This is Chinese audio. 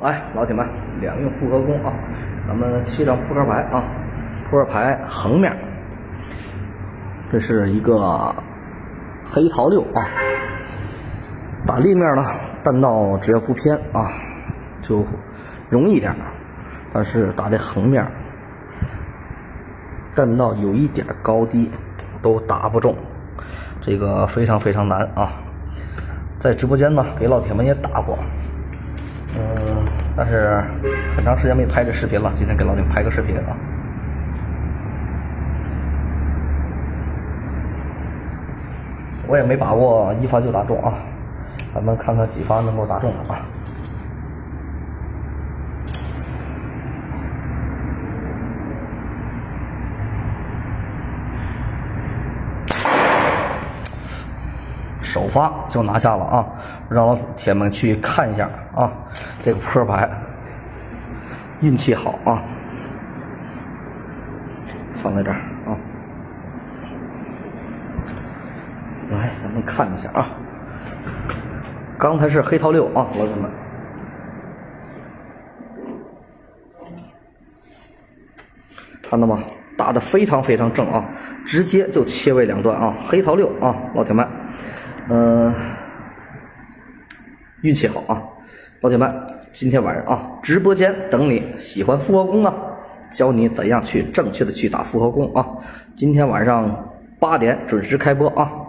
来，老铁们，两用复合弓啊，咱们切张扑克牌啊，扑克牌横面，这是一个黑桃6啊，打立面呢，弹道只要不偏啊，就容易一点，但是打这横面，弹道有一点高低都打不中，这个非常非常难啊。在直播间呢，给老铁们也打过。但是很长时间没拍这视频了，今天给老铁们拍个视频啊。我也没把握一发就打中啊，咱们看看几发能够打中它啊。首发就拿下了啊！让老铁们去看一下啊，这个扑克牌运气好啊，放在这儿啊。来，咱们看一下啊，刚才是黑桃6啊，老铁们，看到吗？打得非常非常正啊，直接就切为两段啊，黑桃6啊，老铁们。运气好啊，老铁们，今天晚上啊，直播间等你。喜欢复合弓呢，教你怎样去正确的去打复合弓啊。今天晚上8点准时开播啊。